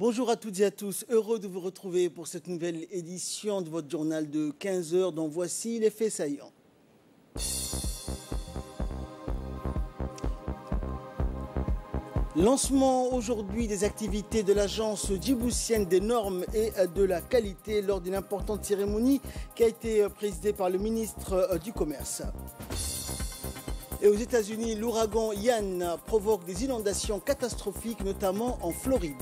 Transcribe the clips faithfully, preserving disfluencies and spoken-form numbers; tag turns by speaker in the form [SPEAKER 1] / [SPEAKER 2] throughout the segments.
[SPEAKER 1] Bonjour à toutes et à tous, heureux de vous retrouver pour cette nouvelle édition de votre journal de quinze heures dont voici les faits saillants. Lancement aujourd'hui des activités de l'agence djiboutienne des normes et de la qualité lors d'une importante cérémonie qui a été présidée par le ministre du Commerce. Et aux États-Unis, l'ouragan Ian provoque des inondations catastrophiques, notamment en Floride.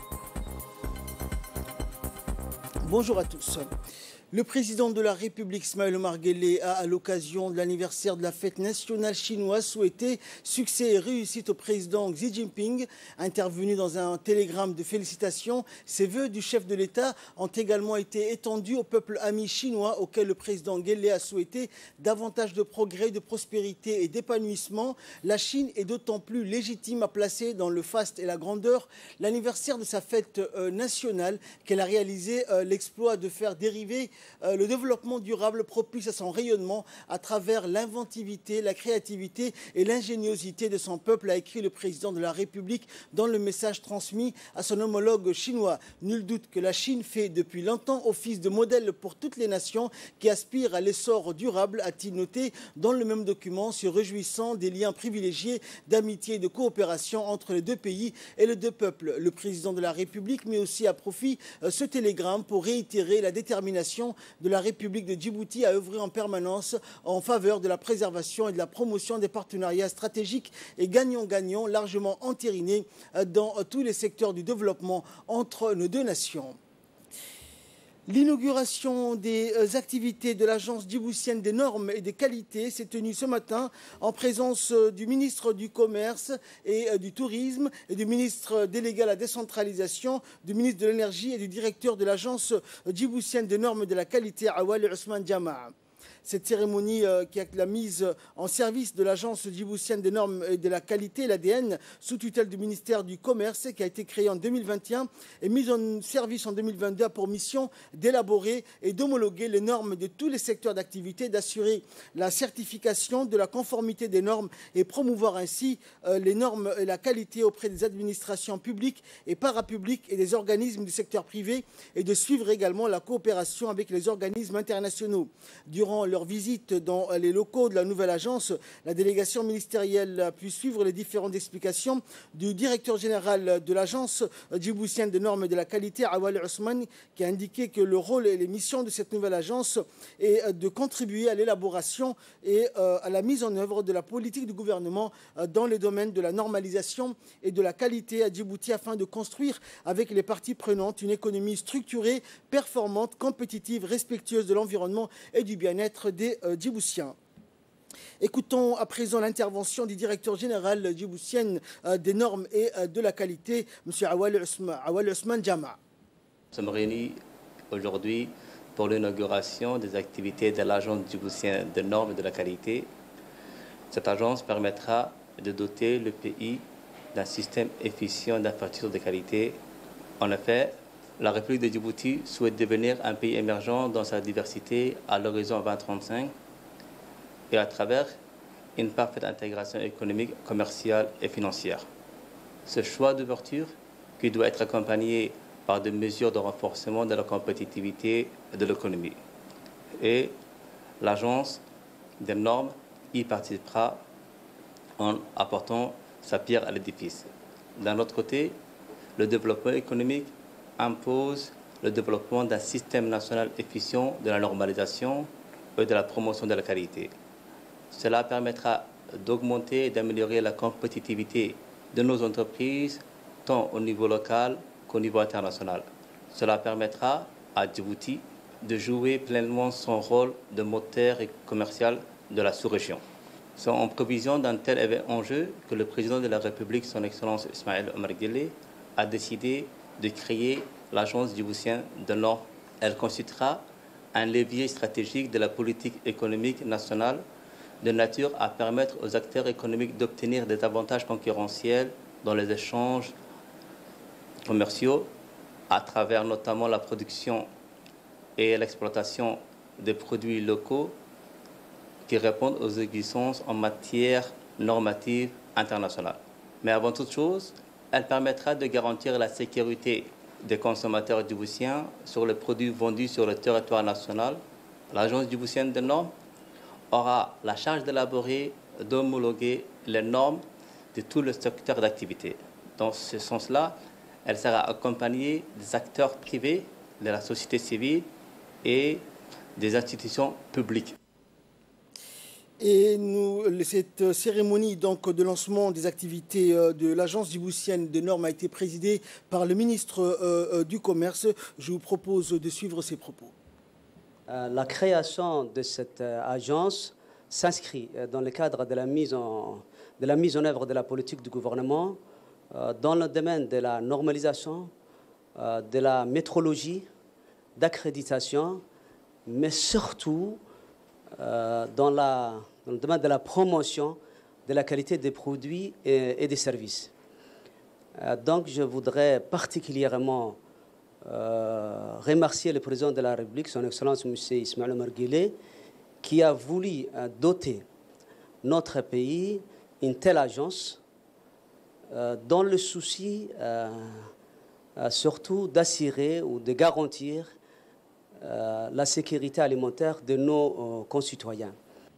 [SPEAKER 1] Bonjour à tous. Le président de la République, Ismaël Omar Guelleh, a, à l'occasion de l'anniversaire de la fête nationale chinoise, souhaité succès et réussite au président Xi Jinping. Intervenu dans un télégramme de félicitations, ces vœux du chef de l'État ont également été étendus au peuple ami chinois, auquel le président Guelleh a souhaité davantage de progrès, de prospérité et d'épanouissement. La Chine est d'autant plus légitime à placer dans le faste et la grandeur l'anniversaire de sa fête euh, nationale qu'elle a réalisé euh, l'exploit de faire dériver Euh, le développement durable propice à son rayonnement à travers l'inventivité, la créativité et l'ingéniosité de son peuple, a écrit le président de la République dans le message transmis à son homologue chinois. Nul doute que la Chine fait depuis longtemps office de modèle pour toutes les nations qui aspirent à l'essor durable, a-t-il noté dans le même document, se réjouissant des liens privilégiés d'amitié et de coopération entre les deux pays et les deux peuples. Le président de la République met aussi à profit euh, ce télégramme pour réitérer la détermination de la République de Djibouti à œuvrer en permanence en faveur de la préservation et de la promotion des partenariats stratégiques et gagnant-gagnant largement entérinés dans tous les secteurs du développement entre nos deux nations. L'inauguration des activités de l'agence djiboutienne des normes et des qualités s'est tenue ce matin en présence du ministre du Commerce et du Tourisme et du ministre délégué à la décentralisation, du ministre de l'Énergie et du directeur de l'agence djiboutienne des normes et de la qualité, Awali Ousmane Jama. Cette cérémonie euh, qui a la mise en service de l'agence djiboutienne des normes et de la qualité, l'A D N, sous tutelle du ministère du Commerce, qui a été créée en deux mille vingt et un et mise en service en deux mille vingt-deux, a pour mission d'élaborer et d'homologuer les normes de tous les secteurs d'activité, d'assurer la certification de la conformité des normes et promouvoir ainsi euh, les normes et la qualité auprès des administrations publiques et parapubliques et des organismes du secteur privé, et de suivre également la coopération avec les organismes internationaux. Durant leur visite dans les locaux de la nouvelle agence, la délégation ministérielle a pu suivre les différentes explications du directeur général de l'agence djiboutienne des normes et de la qualité, Awali Ousmane, qui a indiqué que le rôle et les missions de cette nouvelle agence est de contribuer à l'élaboration et à la mise en œuvre de la politique du gouvernement dans les domaines de la normalisation et de la qualité à Djibouti, afin de construire avec les parties prenantes une économie structurée, performante, compétitive, respectueuse de l'environnement et du bien-être des euh, Djiboutiens. Écoutons à présent l'intervention du directeur général djiboutien euh, des normes et euh, de la qualité, M. Awali Ousmane Jama.
[SPEAKER 2] Nous sommes réunis aujourd'hui pour l'inauguration des activités de l'agence djiboutienne des normes et de la qualité. Cette agence permettra de doter le pays d'un système efficient d'infrastructures de qualité. En effet, la République de Djibouti souhaite devenir un pays émergent dans sa diversité à l'horizon vingt trente-cinq et à travers une parfaite intégration économique, commerciale et financière. Ce choix d'ouverture, qui doit être accompagné par des mesures de renforcement de la compétitivité de l'économie. Et l'agence des normes y participera en apportant sa pierre à l'édifice. D'un autre côté, le développement économique impose le développement d'un système national efficient de la normalisation et de la promotion de la qualité. Cela permettra d'augmenter et d'améliorer la compétitivité de nos entreprises, tant au niveau local qu'au niveau international. Cela permettra à Djibouti de jouer pleinement son rôle de moteur commercial de la sous-région. C'est en prévision d'un tel enjeu que le président de la République, son Excellence Ismaël Omar Guelleh, a décidé de créer l'agence djiboutienne de normes. Elle constituera un levier stratégique de la politique économique nationale, de nature à permettre aux acteurs économiques d'obtenir des avantages concurrentiels dans les échanges commerciaux, à travers notamment la production et l'exploitation des produits locaux qui répondent aux exigences en matière normative internationale. Mais avant toute chose, elle permettra de garantir la sécurité des consommateurs djiboutiens sur les produits vendus sur le territoire national, l'Agence djiboutienne des normes aura la charge d'élaborer, d'homologuer les normes de tout le secteur d'activité. Dans ce sens-là, elle sera accompagnée des acteurs privés, de la société civile et des institutions publiques.
[SPEAKER 1] Et nous, cette cérémonie donc, de lancement des activités de l'Agence djiboutienne des normes a été présidée par le ministre euh, du Commerce. Je vous propose de suivre ses propos.
[SPEAKER 3] La création de cette agence s'inscrit dans le cadre de la mise en, de la mise en œuvre de la politique du gouvernement dans le domaine de la normalisation, de la métrologie, d'accréditation, mais surtout Euh, dans, la, dans le domaine de la promotion de la qualité des produits et, et des services. Euh, donc je voudrais particulièrement euh, remercier le président de la République, son Excellence M. Ismaël Omar Guelleh, qui a voulu euh, doter notre pays une telle agence euh, dans le souci euh, euh, surtout d'assurer ou de garantir Euh, la sécurité alimentaire de nos euh, concitoyens.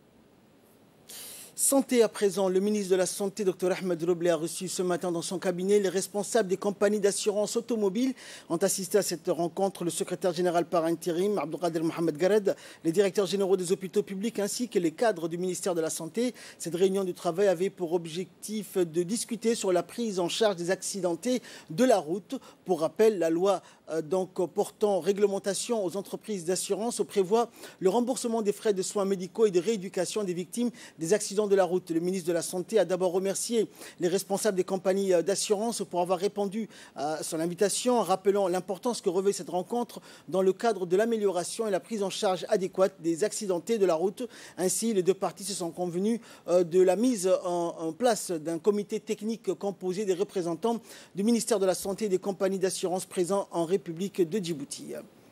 [SPEAKER 1] Santé à présent, le ministre de la Santé, Dr Ahmed Robleh, a reçu ce matin dans son cabinet les responsables des compagnies d'assurance automobile. Ont assisté à cette rencontre le secrétaire général par intérim, Abdelkader Mohamed Gared, les directeurs généraux des hôpitaux publics ainsi que les cadres du ministère de la Santé. Cette réunion de travail avait pour objectif de discuter sur la prise en charge des accidentés de la route. Pour rappel, la loi euh, donc, portant réglementation aux entreprises d'assurance prévoit le remboursement des frais de soins médicaux et de rééducation des victimes des accidents de la route. Le ministre de la Santé a d'abord remercié les responsables des compagnies d'assurance pour avoir répondu à son invitation, en rappelant l'importance que revêt cette rencontre dans le cadre de l'amélioration et la prise en charge adéquate des accidentés de la route. Ainsi, les deux parties se sont convenues de la mise en, en place d'un comité technique composé des représentants du ministère de la Santé et des compagnies d'assurance présents en République de Djibouti.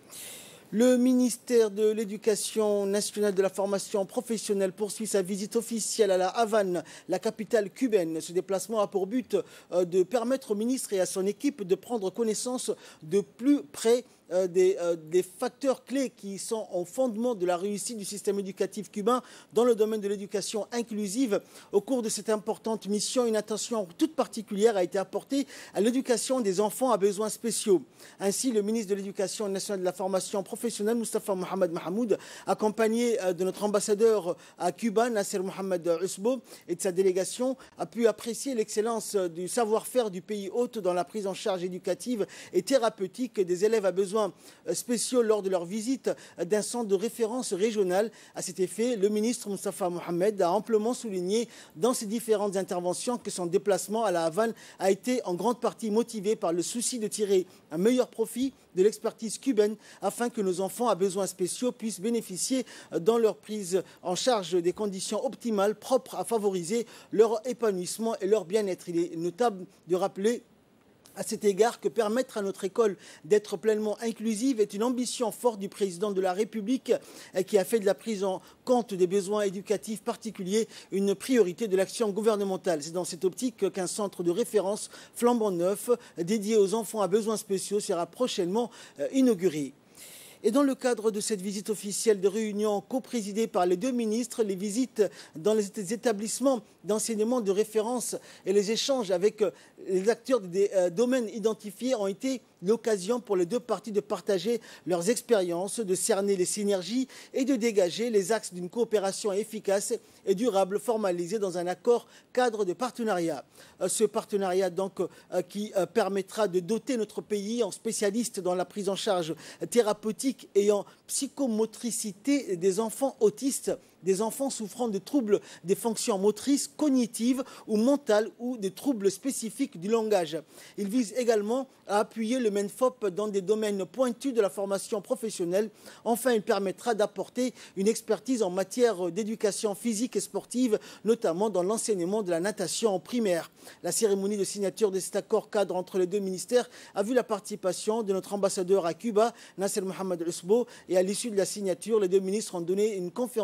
[SPEAKER 1] Le ministère de l'Éducation nationale de la formation professionnelle poursuit sa visite officielle à la Havane, la capitale cubaine. Ce déplacement a pour but de permettre au ministre et à son équipe de prendre connaissance de plus près Euh, des, euh, des facteurs clés qui sont au fondement de la réussite du système éducatif cubain dans le domaine de l'éducation inclusive. Au cours de cette importante mission, une attention toute particulière a été apportée à l'éducation des enfants à besoins spéciaux. Ainsi, le ministre de l'Éducation nationale de la formation professionnelle, Moustapha Mohamed Mahamoud, accompagné euh, de notre ambassadeur à Cuba, Nasser Mohamed Usbo, et de sa délégation, a pu apprécier l'excellence du savoir-faire du pays hôte dans la prise en charge éducative et thérapeutique des élèves à besoins spéciaux lors de leur visite d'un centre de référence régional. À cet effet, le ministre Moustapha Mohamed a amplement souligné dans ses différentes interventions que son déplacement à la Havane a été en grande partie motivé par le souci de tirer un meilleur profit de l'expertise cubaine afin que nos enfants à besoins spéciaux puissent bénéficier dans leur prise en charge des conditions optimales propres à favoriser leur épanouissement et leur bien-être. Il est notable de rappeler à cet égard que permettre à notre école d'être pleinement inclusive est une ambition forte du président de la République qui a fait de la prise en compte des besoins éducatifs particuliers une priorité de l'action gouvernementale. C'est dans cette optique qu'un centre de référence flambant neuf dédié aux enfants à besoins spéciaux sera prochainement inauguré. Et dans le cadre de cette visite officielle de réunion coprésidée par les deux ministres, les visites dans les établissements d'enseignement de référence et les échanges avec les acteurs des domaines identifiés ont été l'occasion pour les deux parties de partager leurs expériences, de cerner les synergies et de dégager les axes d'une coopération efficace et durable formalisée dans un accord cadre de partenariat. Ce partenariat donc qui permettra de doter notre pays en spécialistes dans la prise en charge thérapeutique et en psychomotricité des enfants autistes, des enfants souffrant de troubles des fonctions motrices, cognitives ou mentales ou des troubles spécifiques du langage. Il vise également à appuyer le MENFOP dans des domaines pointus de la formation professionnelle. Enfin, il permettra d'apporter une expertise en matière d'éducation physique et sportive, notamment dans l'enseignement de la natation en primaire. La cérémonie de signature de cet accord cadre entre les deux ministères a vu la participation de notre ambassadeur à Cuba, Nasser Mohamed Usbo, et à l'issue de la signature, les deux ministres ont donné une conférence de presse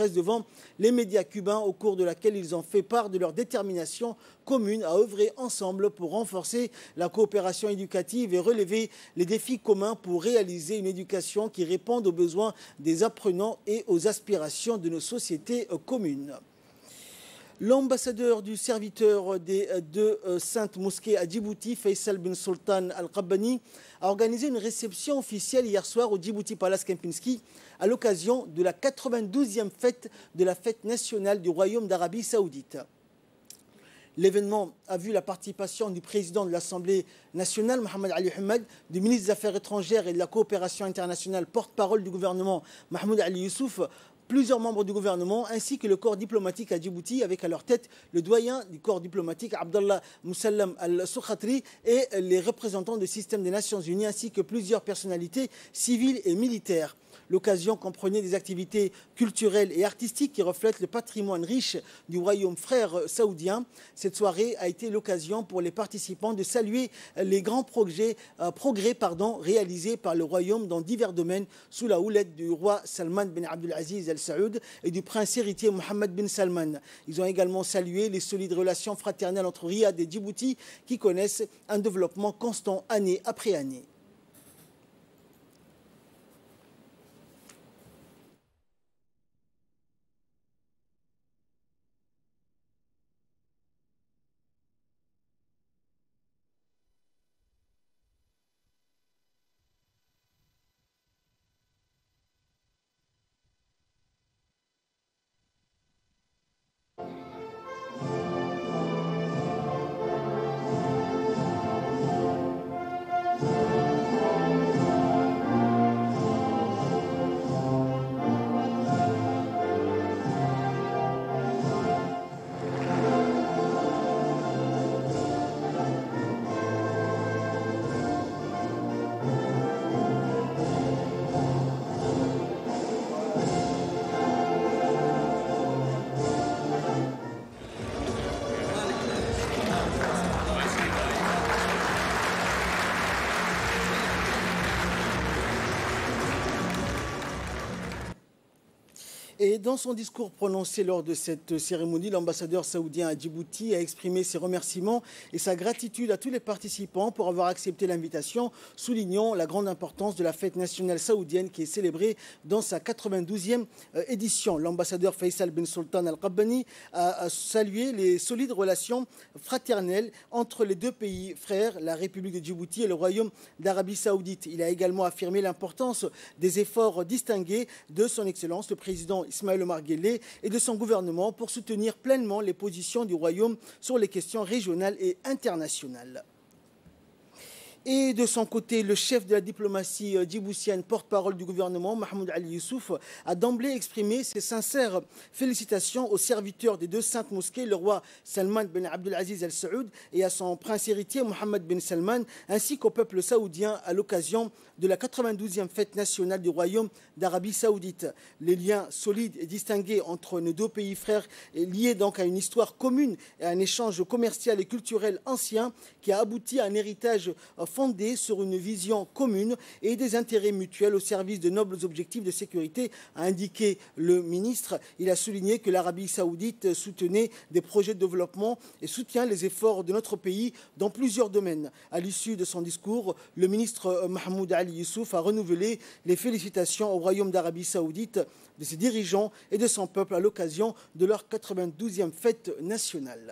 [SPEAKER 1] presse devant les médias cubains, au cours de laquelle ils ont fait part de leur détermination commune à œuvrer ensemble pour renforcer la coopération éducative et relever les défis communs pour réaliser une éducation qui réponde aux besoins des apprenants et aux aspirations de nos sociétés communes. L'ambassadeur du serviteur des deux saintes mosquées à Djibouti, Faisal bin Sultan Al-Qabbani, a organisé une réception officielle hier soir au Djibouti Palace Kempinski à l'occasion de la quatre-vingt-douzième fête de la fête nationale du Royaume d'Arabie Saoudite. L'événement a vu la participation du président de l'Assemblée nationale, Mohamed Ali Hamad, du ministre des Affaires étrangères et de la coopération internationale, porte-parole du gouvernement, Mahmoud Ali Youssouf, plusieurs membres du gouvernement ainsi que le corps diplomatique à Djibouti avec à leur tête le doyen du corps diplomatique Abdallah Moussallam Al-Soukhatri et les représentants du système des Nations Unies ainsi que plusieurs personnalités civiles et militaires. L'occasion comprenait des activités culturelles et artistiques qui reflètent le patrimoine riche du royaume frère saoudien. Cette soirée a été l'occasion pour les participants de saluer les grands progrès, euh, progrès pardon, réalisés par le royaume dans divers domaines sous la houlette du roi Salman bin Abdulaziz Al Saoud et du prince héritier Mohammed bin Salman. Ils ont également salué les solides relations fraternelles entre Riyad et Djibouti qui connaissent un développement constant année après année. Et dans son discours prononcé lors de cette cérémonie, l'ambassadeur saoudien à Djibouti a exprimé ses remerciements et sa gratitude à tous les participants pour avoir accepté l'invitation, soulignant la grande importance de la fête nationale saoudienne qui est célébrée dans sa quatre-vingt-douzième édition. L'ambassadeur Faisal bin Sultan Al-Qabbani a salué les solides relations fraternelles entre les deux pays frères, la République de Djibouti et le Royaume d'Arabie Saoudite. Il a également affirmé l'importance des efforts distingués de son Excellence, le président Ismaël Omar Guelleh et de son gouvernement pour soutenir pleinement les positions du Royaume sur les questions régionales et internationales. Et de son côté, le chef de la diplomatie djiboutienne, porte-parole du gouvernement, Mahmoud Ali Youssouf, a d'emblée exprimé ses sincères félicitations aux serviteurs des deux saintes mosquées, le roi Salman bin Abdulaziz Al Saoud et à son prince héritier Mohammed bin Salman, ainsi qu'au peuple saoudien à l'occasion de la quatre-vingt-douzième fête nationale du Royaume d'Arabie Saoudite. Les liens solides et distingués entre nos deux pays frères est liés donc à une histoire commune et à un échange commercial et culturel ancien qui a abouti à un héritage fondé sur une vision commune et des intérêts mutuels au service de nobles objectifs de sécurité, a indiqué le ministre. Il a souligné que l'Arabie Saoudite soutenait des projets de développement et soutient les efforts de notre pays dans plusieurs domaines. À l'issue de son discours, le ministre Mahmoud Ali Youssouf a renouvelé les félicitations au Royaume d'Arabie Saoudite, de ses dirigeants et de son peuple à l'occasion de leur quatre-vingt-douzième fête nationale.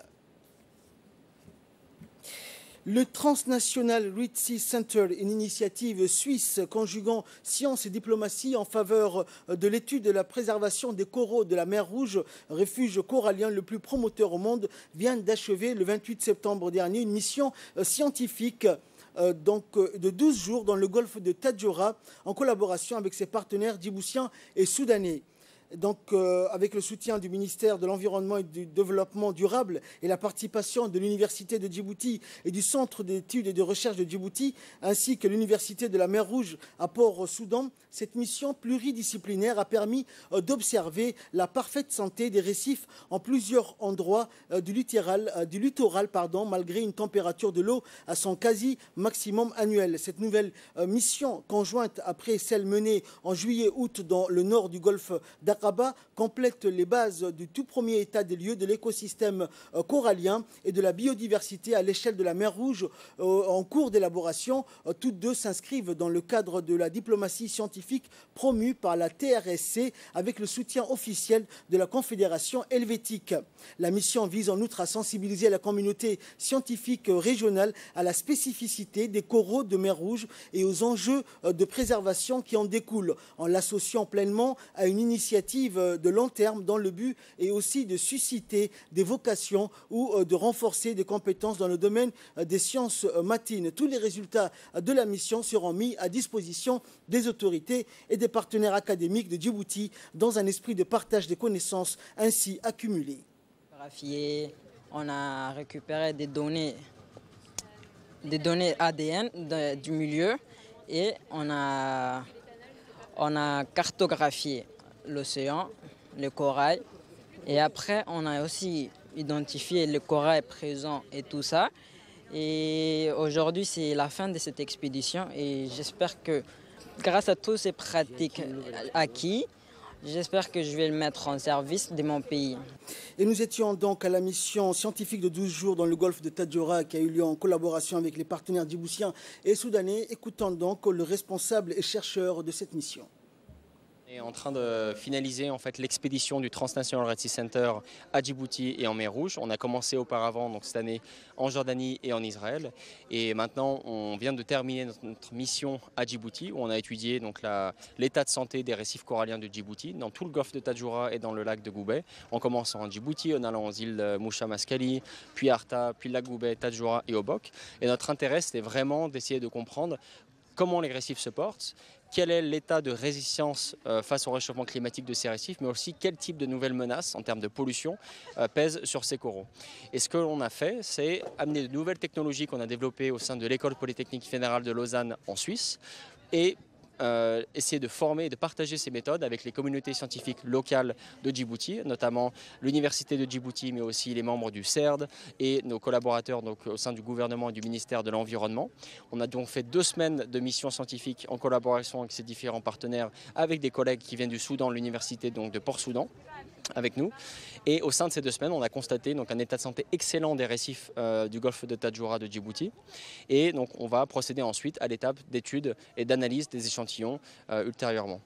[SPEAKER 1] Le Transnational Ritzy Center, une initiative suisse conjuguant science et diplomatie en faveur de l'étude de la préservation des coraux de la mer Rouge, refuge corallien le plus promoteur au monde, vient d'achever le vingt-huit septembre dernier une mission scientifique Euh, donc, euh, de douze jours dans le golfe de Tadjoura en collaboration avec ses partenaires djiboutiens et soudanais. Donc, euh, avec le soutien du ministère de l'Environnement et du Développement durable et la participation de l'Université de Djibouti et du Centre d'études et de recherche de Djibouti, ainsi que l'Université de la mer Rouge à Port-Soudan, cette mission pluridisciplinaire a permis euh, d'observer la parfaite santé des récifs en plusieurs endroits euh, du littoral, euh, du littoral pardon, malgré une température de l'eau à son quasi-maximum annuel. Cette nouvelle euh, mission conjointe après celle menée en juillet-août dans le nord du golfe d'Aqaba Rabat complète les bases du tout premier état des lieux de l'écosystème corallien et de la biodiversité à l'échelle de la mer Rouge en cours d'élaboration. Toutes deux s'inscrivent dans le cadre de la diplomatie scientifique promue par la T R S C avec le soutien officiel de la Confédération helvétique. La mission vise en outre à sensibiliser la communauté scientifique régionale à la spécificité des coraux de mer Rouge et aux enjeux de préservation qui en découlent, en l'associant pleinement à une initiative de long terme dans le but et aussi de susciter des vocations ou de renforcer des compétences dans le domaine des sciences marines. Tous les résultats de la mission seront mis à disposition des autorités et des partenaires académiques de Djibouti dans un esprit de partage des connaissances ainsi accumulées.
[SPEAKER 4] On a récupéré des données, des données A D N de, du milieu et on a, on a cartographié l'océan, le corail. Et après, on a aussi identifié le corail présent et tout ça. Et aujourd'hui, c'est la fin de cette expédition et j'espère que grâce à toutes ces pratiques acquises, j'espère que je vais le mettre en service de mon pays.
[SPEAKER 1] Et nous étions donc à la mission scientifique de douze jours dans le golfe de Tadjoura qui a eu lieu en collaboration avec les partenaires djiboutiens et soudanais. Écoutons donc le responsable et chercheur de cette mission.
[SPEAKER 5] On est en train de finaliser en fait l'expédition du Transnational Red Sea Center à Djibouti et en mer Rouge. On a commencé auparavant donc cette année en Jordanie et en Israël et maintenant on vient de terminer notre mission à Djibouti où on a étudié donc l'état de santé des récifs coralliens de Djibouti dans tout le golfe de Tadjoura et dans le lac de Goubet. En commençant en Djibouti, en allant aux îles Moucha Maskali, puis Arta, puis le lac Goubet, Tadjoura et Obok. Et notre intérêt c'était vraiment d'essayer de comprendre comment les récifs se portent, quel est l'état de résistance euh, face au réchauffement climatique de ces récifs, mais aussi quel type de nouvelles menaces en termes de pollution euh, pèsent sur ces coraux. Et ce que l'on a fait, c'est amener de nouvelles technologies qu'on a développées au sein de l'École polytechnique fédérale de Lausanne en Suisse et Euh, essayer de former et de partager ces méthodes avec les communautés scientifiques locales de Djibouti, notamment l'Université de Djibouti, mais aussi les membres du C E R D et nos collaborateurs donc, au sein du gouvernement et du ministère de l'Environnement. On a donc fait deux semaines de mission scientifique en collaboration avec ces différents partenaires, avec des collègues qui viennent du Soudan, l'Université donc, de Port-Soudan, avec nous. Et au sein de ces deux semaines, on a constaté donc, un état de santé excellent des récifs euh, du golfe de Tadjoura de Djibouti. Et donc, on va procéder ensuite à l'étape d'étude et d'analyse des échantillons euh, ultérieurement.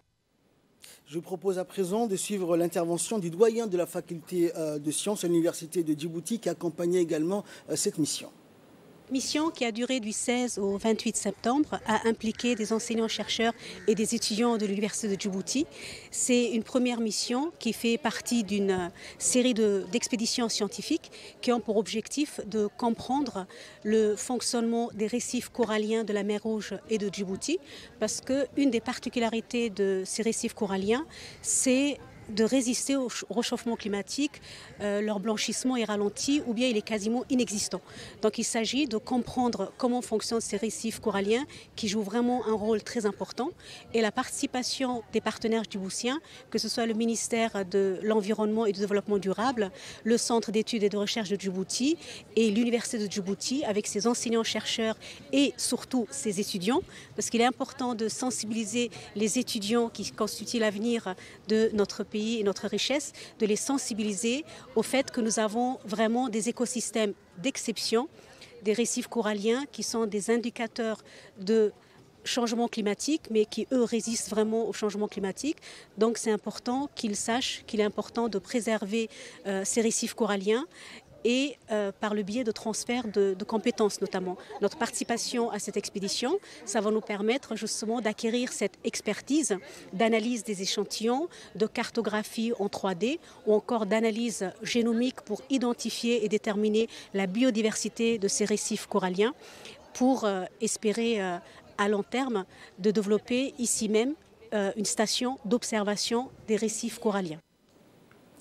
[SPEAKER 1] Je vous propose à présent de suivre l'intervention du doyen de la faculté euh, de sciences à l'Université de Djibouti qui accompagnait également euh, cette mission.
[SPEAKER 6] Mission qui a duré du seize au vingt-huit septembre, a impliqué des enseignants-chercheurs et des étudiants de l'Université de Djibouti. C'est une première mission qui fait partie d'une série d'expéditions scientifiques qui ont pour objectif de comprendre le fonctionnement des récifs coralliens de la mer Rouge et de Djibouti, parce qu'une des particularités de ces récifs coralliens, c'est de résister au réchauffement climatique, euh, leur blanchissement est ralenti ou bien il est quasiment inexistant. Donc il s'agit de comprendre comment fonctionnent ces récifs coralliens qui jouent vraiment un rôle très important et la participation des partenaires djiboutiens, que ce soit le ministère de l'Environnement et du Développement durable, le Centre d'études et de recherche de Djibouti et l'Université de Djibouti avec ses enseignants-chercheurs et surtout ses étudiants, parce qu'il est important de sensibiliser les étudiants qui constituent l'avenir de notre pays et notre richesse, de les sensibiliser au fait que nous avons vraiment des écosystèmes d'exception, des récifs coralliens qui sont des indicateurs de changement climatique, mais qui, eux, résistent vraiment au changement climatique. Donc c'est important qu'ils sachent qu'il est important de préserver euh, ces récifs coralliens et euh, par le biais de transfert de, de compétences notamment. Notre participation à cette expédition, ça va nous permettre justement d'acquérir cette expertise d'analyse des échantillons, de cartographie en trois D ou encore d'analyse génomique pour identifier et déterminer la biodiversité de ces récifs coralliens pour euh, espérer euh, à long terme de développer ici même euh, une station d'observation des récifs coralliens.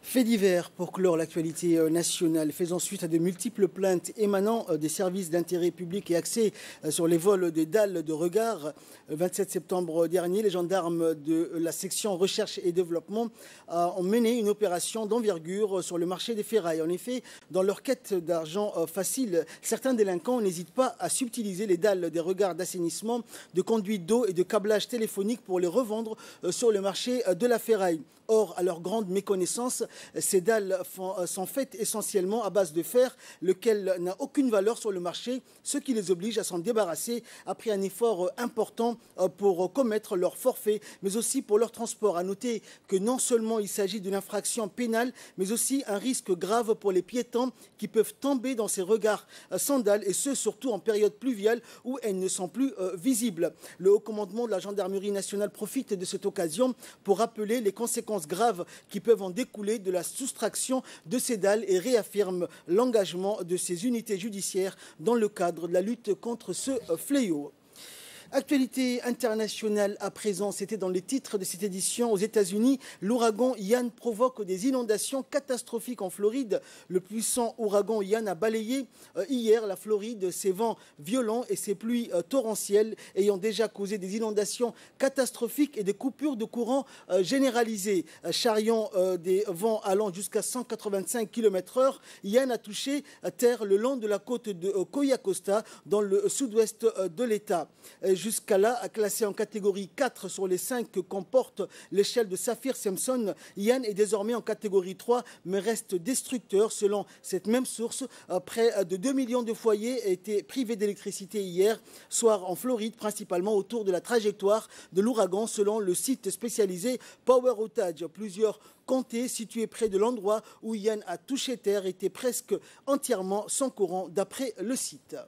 [SPEAKER 1] Fait divers pour clore l'actualité nationale, faisant suite à de multiples plaintes émanant des services d'intérêt public et axés sur les vols de dalles de regard. Le vingt-sept septembre dernier, les gendarmes de la section recherche et développement ont mené une opération d'envergure sur le marché des ferrailles. En effet, dans leur quête d'argent facile, certains délinquants n'hésitent pas à subtiliser les dalles des regards d'assainissement, de conduite d'eau et de câblage téléphonique pour les revendre sur le marché de la ferraille. Or, à leur grande méconnaissance, ces dalles sont faites essentiellement à base de fer, lequel n'a aucune valeur sur le marché, ce qui les oblige à s'en débarrasser après un effort important pour commettre leur forfait, mais aussi pour leur transport. À noter que non seulement il s'agit d'une infraction pénale, mais aussi un risque grave pour les piétons qui peuvent tomber dans ces regards sans dalles, et ce, surtout en période pluviale où elles ne sont plus visibles. Le haut commandement de la gendarmerie nationale profite de cette occasion pour rappeler les conséquences graves qui peuvent en découler de la soustraction de ces dalles et réaffirme l'engagement de ces unités judiciaires dans le cadre de la lutte contre ce fléau. Actualité internationale à présent, c'était dans les titres de cette édition. Aux États-Unis, l'ouragan Ian provoque des inondations catastrophiques en Floride. Le puissant ouragan Ian a balayé euh, hier la Floride, ses vents violents et ses pluies euh, torrentielles ayant déjà causé des inondations catastrophiques et des coupures de courant euh, généralisées. Euh, charriant euh, des vents allant jusqu'à cent quatre-vingt-cinq kilomètres heure, Ian a touché euh, terre le long de la côte de euh, Coya Costa dans le sud-ouest euh, de l'État. Euh, Jusqu'à là, classé en catégorie quatre sur les cinq que comporte l'échelle de Saffir-Simpson, Ian est désormais en catégorie trois, mais reste destructeur. Selon cette même source, près de deux millions de foyers étaient privés d'électricité hier soir en Floride, principalement autour de la trajectoire de l'ouragan, selon le site spécialisé Power Outage. Plusieurs comtés situés près de l'endroit où Ian a touché terre étaient presque entièrement sans courant, d'après le site.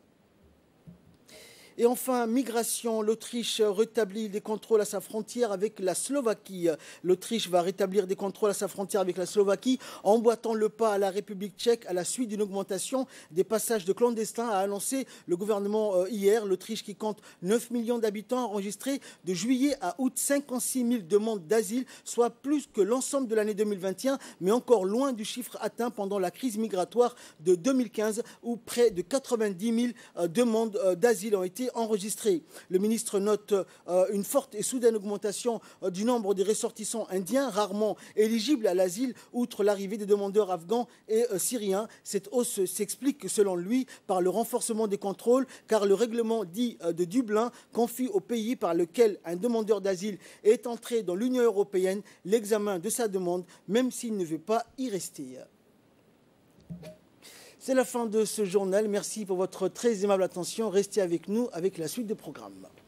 [SPEAKER 1] Et enfin, migration, l'Autriche rétablit des contrôles à sa frontière avec la Slovaquie. L'Autriche va rétablir des contrôles à sa frontière avec la Slovaquie, emboîtant le pas à la République tchèque à la suite d'une augmentation des passages de clandestins, a annoncé le gouvernement hier. L'Autriche, qui compte neuf millions d'habitants, a enregistré de juillet à août cinquante-six mille demandes d'asile, soit plus que l'ensemble de l'année deux mille vingt et un, mais encore loin du chiffre atteint pendant la crise migratoire de deux mille quinze, où près de quatre-vingt-dix mille demandes d'asile ont été enregistré. Le ministre note euh, une forte et soudaine augmentation euh, du nombre des ressortissants indiens, rarement éligibles à l'asile, outre l'arrivée des demandeurs afghans et euh, syriens. Cette hausse s'explique, selon lui, par le renforcement des contrôles, car le règlement dit euh, de Dublin confie au pays par lequel un demandeur d'asile est entré dans l'Union européenne l'examen de sa demande, même s'il ne veut pas y rester. C'est la fin de ce journal. Merci pour votre très aimable attention. Restez avec nous avec la suite des programmes.